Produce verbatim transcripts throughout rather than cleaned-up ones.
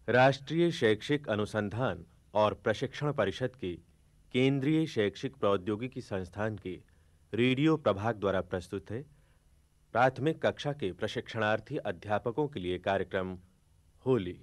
राष्ट्रीय शैक्षिक अनुसंधान और प्रशिक्षण परिषद के केंद्रीय शैक्षिक प्रौद्योगिकी संस्थान के रेडियो प्रभाग द्वारा प्रस्तुत है प्राथमिक कक्षा के प्रशिक्षणार्थी अध्यापकों के लिए कार्यक्रम होली।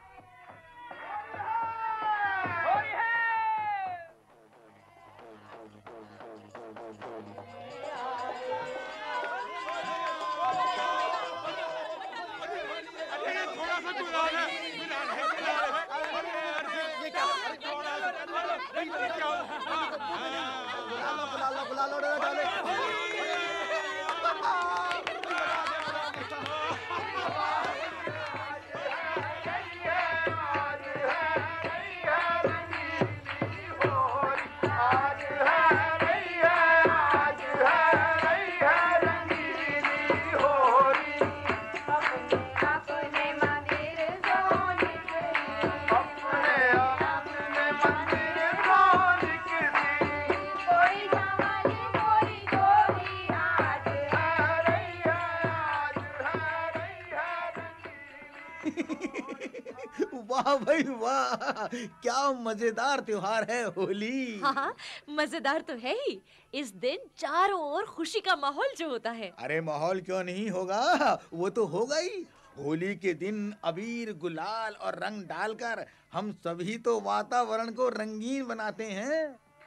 वाह भाई वाह, क्या मजेदार त्योहार है होली। हाँ हाँ, मजेदार तो है ही। इस दिन चारों ओर खुशी का माहौल जो होता है। अरे माहौल क्यों नहीं होगा, वो तो होगा ही। होली के दिन अबीर, गुलाल और रंग डालकर हम सभी तो वातावरण को रंगीन बनाते हैं।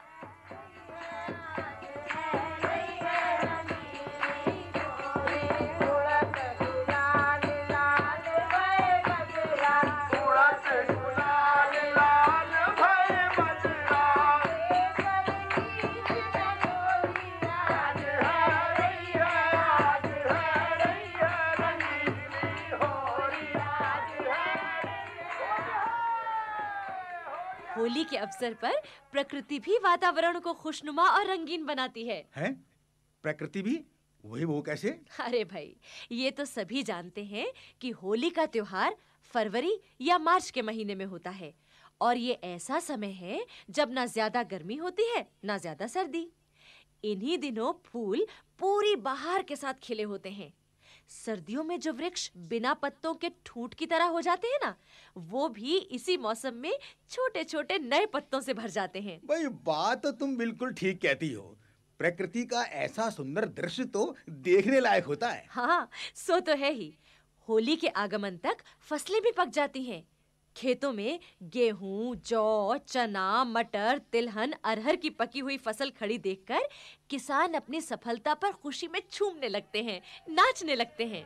होली के अवसर पर प्रकृति भी वातावरण को खुशनुमा और रंगीन बनाती है। हैं? प्रकृति भी? वही वो कैसे? अरे भाई, ये तो सभी जानते हैं कि होली का त्योहार फरवरी या मार्च के महीने में होता है और ये ऐसा समय है जब ना ज्यादा गर्मी होती है ना ज्यादा सर्दी। इन्हीं दिनों फूल पूरी बहार के साथ खिले होते हैं। सर्दियों में जो वृक्ष बिना पत्तों के ठूंठ की तरह हो जाते हैं ना, वो भी इसी मौसम में छोटे-छोटे नए पत्तों से भर जाते हैं। भाई बात तो तुम बिल्कुल ठीक कहती हो। प्रकृति का ऐसा सुंदर दृश्य तो देखने लायक होता है। हाँ, सो तो है ही। होली के आगमन तक फसलें भी पक जाती हैं। खेतों में गेहूं, जौ, चना, मटर, तिलहन, अरहर की पकी हुई फसल खड़ी देखकर किसान अपनी सफलता पर खुशी में झूमने लगते हैं, नाचने लगते हैं।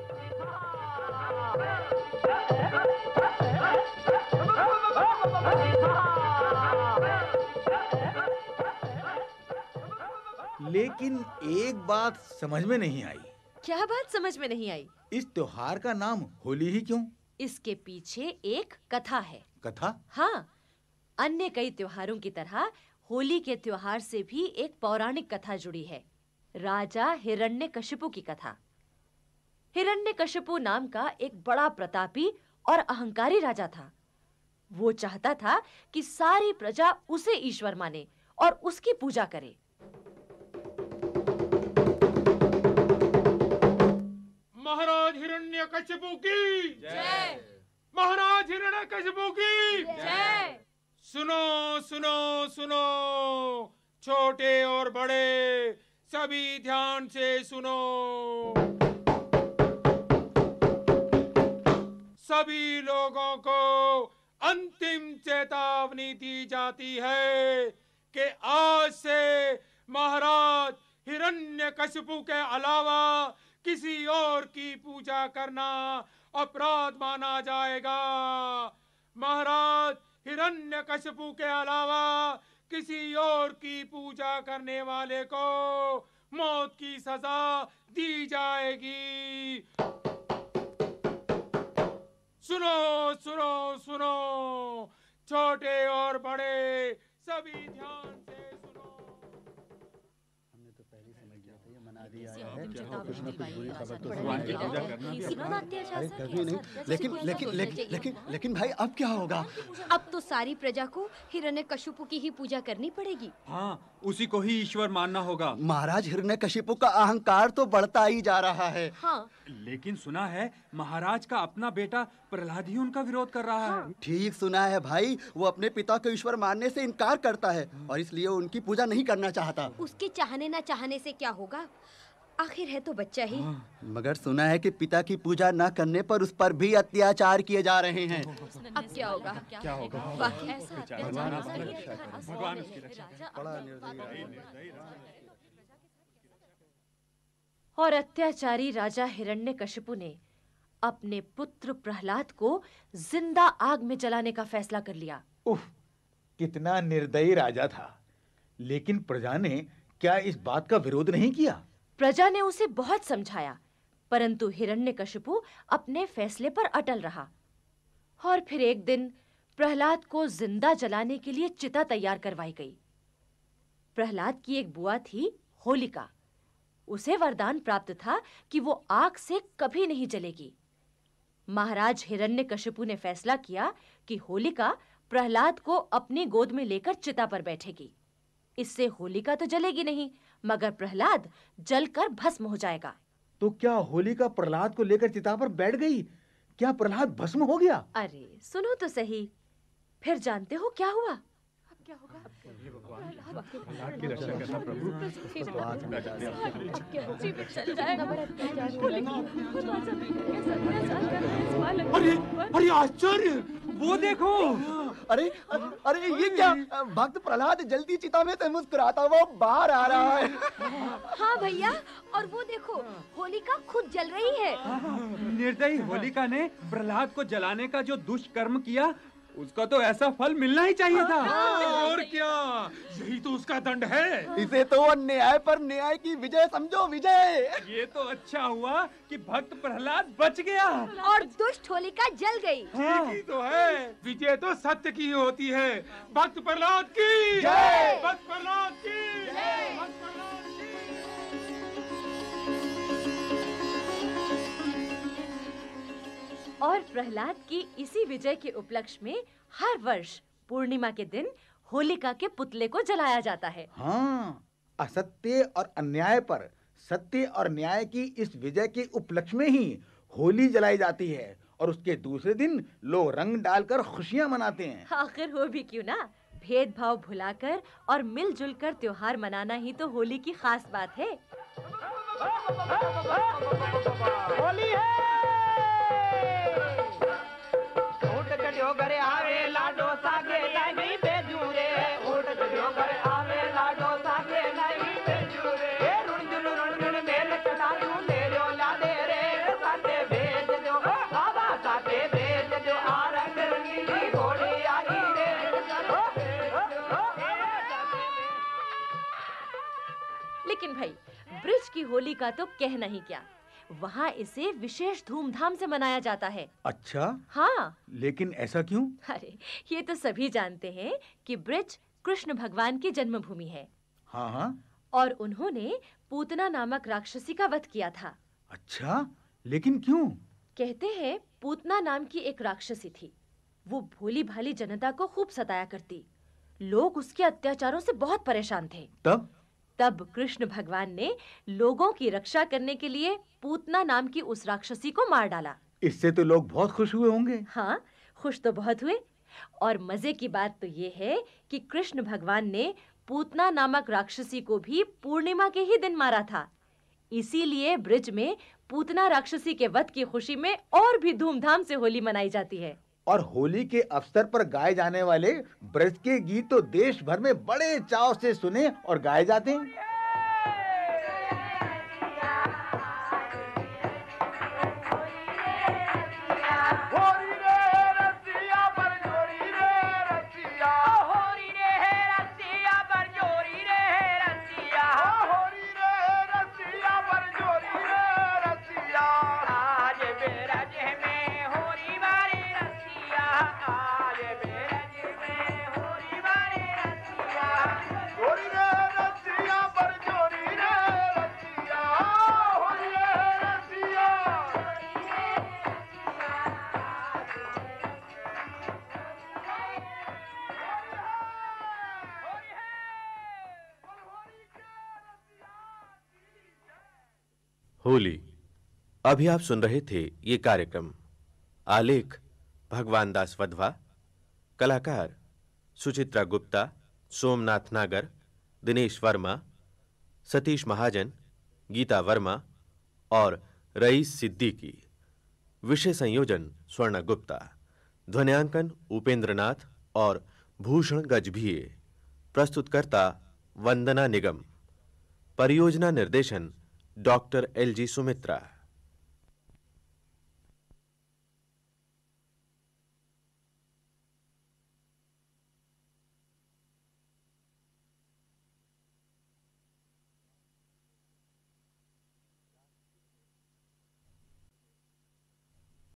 लेकिन एक बात समझ में नहीं आई। क्या बात समझ में नहीं आई? इस त्योहार का नाम होली ही क्यों? इसके पीछे एक कथा है। कथा? हाँ, अन्य कई त्योहारों की तरह होली के त्योहार से भी एक पौराणिक कथा जुड़ी है। राजा हिरण्यकशिपु की कथा। हिरण्यकशिपु नाम का एक बड़ा प्रतापी और अहंकारी राजा था। वो चाहता था कि सारी प्रजा उसे ईश्वर माने और उसकी पूजा करे। महाराज हिरण्यकशिपु की जय। महाराज हिरण्यकशिपु की जय। सुनो सुनो सुनो, छोटे और बड़े सभी ध्यान से सुनो। सभी लोगों को अंतिम चेतावनी दी जाती है कि आज से महाराज हिरण्यकशिपु के अलावा किसी और की पूजा करना अपराध माना जाएगा। महाराज हिरण्यकशिपु के अलावा किसी और की पूजा करने वाले को मौत की सजा दी जाएगी। सुनो सुनो सुनो, छोटे और बड़े सभी ध्यान से सुनो। हमने तो पहले समझ लिया था, ये मना दिया इसी है अंतिम कुछ चेतावनी न कुछ दिलवाई बुरी है खबर तो राजा भगवान की ने। पूजा करना भी इसी होगा। अत्याचार अरे से कभी नहीं, कैसा- लेकिन कैसा लेकिन सोचना लेकिन चाहिए? लेकिन लेकिन लेकिन भाई अब क्या होगा? अब तो सारी प्रजा को हिरण्यकशिपु की ही पूजा करनी पड़ेगी। हाँ, उसी को ही ईश्वर मानना होगा। महाराज हिरण्यकशिपु का अहंकार तो बढ़ता ही जा रहा है। हाँ, लेकिन सुना है महाराज का अपना बेटा प्रहलाद ही उनका विरोध कर रहा है। ठीक सुना है भाई, वो अपने पिता को ईश्वर मानने से इनकार करता है और इसलिए उनकी पूजा नहीं करना चाहता। उसके चाहने ना चाहने से क्या होगा, आखिर है तो बच्चा ही। मगर सुना है कि पिता की पूजा न करने पर उस पर भी अत्याचार किए जा रहे हैं। अब क्या होगा? क्या होगा? बाकी ऐसा भगवान अत्याचार आपकी नहीं रक्षा देखा करें। सौ भगवान में उसकी रक्षा राजा बड़ा अपनी निर्दयी और अत्याचारी राजा हिरण्यकशिपु ने अपने पुत्र प्रहलाद को जिंदा आग में जलाने का फैसला कर लिया। उफ, कितना निर्दयी राजा था। लेकिन प्रजा ने क्या इस बात का विरोध नहीं किया? प्रजा ने उसे बहुत समझाया, परंतु हिरण्यकशिपु अपने फैसले पर अटल रहा। और फिर एक दिन प्रहलाद को जिंदा जलाने के लिए चिता तैयार करवाई गई। प्रहलाद की एक बुआ थी होलिका। उसे वरदान प्राप्त था कि वो आग से कभी नहीं जलेगी। महाराज हिरण्यकशिपु ने फैसला किया कि होलिका प्रहलाद को अपनी गोद में लेकर चिता पर बैठेगी। इससे होलिका तो जलेगी नहीं, मगर प्रहलाद जलकर भस्म हो जाएगा। तो क्या होलिका प्रहलाद को लेकर चिता पर बैठ गई? क्या प्रहलाद भस्म हो गया? अरे सुनो तो सही, फिर जानते हो क्या हुआ? अब क्या होगा? प्रहलाद की रक्षा करना प्रभु। अरे अरे आश्चर्य, वो देखो। अरे अरे ये क्या? भक्त प्रहलाद जल्दी चिता में से मुस्कुराता हुआ बाहर आ रहा है। हाँ भैया, और वो देखो होलिका खुद जल रही है। निर्दयी होलिका ने प्रहलाद को जलाने का जो दुष्कर्म किया, उसका तो ऐसा फल मिलना ही चाहिए था। और क्या, यही तो उसका दंड है। इसे तो अन्याय पर न्याय की विजय समझो, विजय। ये तो अच्छा हुआ कि भक्त प्रहलाद बच गया। और दुष्ट होलिका जल गई। ठीक ही तो है, विजय तो सत्य की ही होती है। भक्त प्रहलाद की जय। भक्त प्रहलाद की भक्त प्रहलाद की। और प्रहलाद की इसी विजय के उपलक्ष्य में हर वर्ष पूर्णिमा के दिन होलिका के पुतले को जलाया जाता है। हाँ, असत्य और अन्याय पर सत्य और न्याय की इस विजय के उपलक्ष्य में ही होली जलाई जाती है और उसके दूसरे दिन लोग रंग डालकर खुशियां मनाते हैं। आखिर हो भी क्यों ना, भेदभाव भुलाकर और मिलजुल कर त्योहार मनाना ही तो होली की खास बात है। होली है। ऊट चढ़ियो घरे आवे लाडो सागे नहीं बेजूरे। ऊट चढ़ियो घरे आवे लाडो सागे नहीं बेजूरे। ए रुण जुन रुण जुन मेल चढ़ायू ले लो ला दे रे। साथे भेज दो बाबा, साथे भेज दो आ रंग रंगीली घोड़ी आई रे। लेकिन भाई, ब्रिज की होली का तो कहना ही क्या, वहाँ इसे विशेष धूमधाम से मनाया जाता है। अच्छा, हाँ, लेकिन ऐसा क्यों? अरे ये तो सभी जानते हैं कि ब्रिज कृष्ण भगवान की जन्मभूमि है। हाँ हाँ। और उन्होंने पूतना नामक राक्षसी का वध किया था। अच्छा, लेकिन क्यों? कहते हैं पूतना नाम की एक राक्षसी थी। वो भोली भाली जनता को खूब सताया करती। लोग उसके अत्याचारों से बहुत परेशान थे। तब तब कृष्ण भगवान ने लोगों की रक्षा करने के लिए पूतना नाम की उस राक्षसी को मार डाला। इससे तो लोग बहुत खुश हुए होंगे। हाँ, खुश तो बहुत हुए। और मजे की बात तो ये है कि कृष्ण भगवान ने पूतना नामक राक्षसी को भी पूर्णिमा के ही दिन मारा था। इसीलिए ब्रिज में पूतना राक्षसी के वध की खुशी में और भी धूमधाम से होली मनाई जाती है। और होली के अवसर पर गाए जाने वाले ब्रज के गीत तो देश भर में बड़े चाव से सुने और गाए जाते हैं। होली रे रसिया होली। अभी आप सुन रहे थे ये कार्यक्रम। आलेख भगवान दास वधवा, कलाकार सुचित्रा गुप्ता, सोमनाथ नागर, दिनेश वर्मा, सतीश महाजन, गीता वर्मा और रईस सिद्दीकी। विषय संयोजन स्वर्ण गुप्ता। ध्वन्यांकन उपेंद्रनाथ और भूषण गजभिये। प्रस्तुतकर्ता वंदना निगम। परियोजना निर्देशन डॉक्टर एल जी सुमित्रा।